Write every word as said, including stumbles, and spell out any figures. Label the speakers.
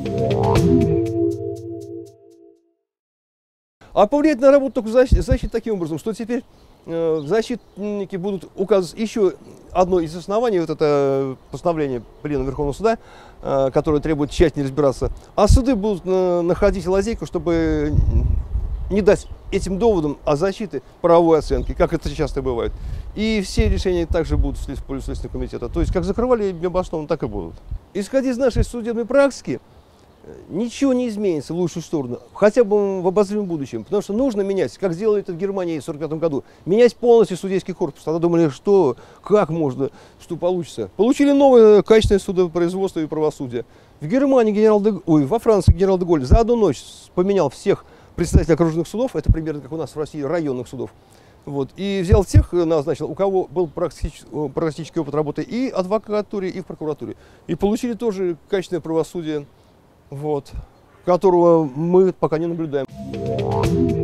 Speaker 1: А повлиять на работу только защиты, защиты таким образом, что теперь э, защитники будут указывать еще одно из оснований, вот это постановление Пленума Верховного Суда, э, которое требует тщательно разбираться, а суды будут э, находить лазейку, чтобы не дать этим доводам о защите правовой оценки, как это часто бывает. И все решения также будут в пользу Следственного комитета. То есть, как закрывали необоснованно, так и будут. Исходя из нашей судебной практики, ничего не изменится в лучшую сторону, хотя бы в обозримом будущем. Потому что нужно менять, как сделали это в Германии в сорок пятом году, менять полностью судейский корпус. Тогда думали, что, как можно, что получится. Получили новое качественное судопроизводство и правосудие. В Германии генерал де... Ой, во Франции генерал де Голль за одну ночь поменял всех представителей окружных судов, это примерно как у нас в России районных судов. Вот, и взял тех, назначил, у кого был практический, практический опыт работы и в адвокатуре, и в прокуратуре. И получили тоже качественное правосудие, вот, которого мы пока не наблюдаем.